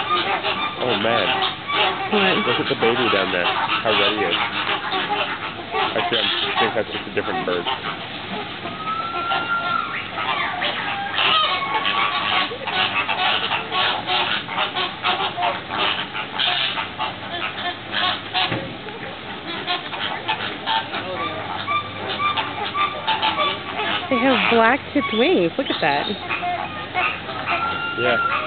Oh man. What? Look at the baby down there. How ready it is. Actually, I think that's just a different bird. They have black tipped wings. Look at that. Yeah.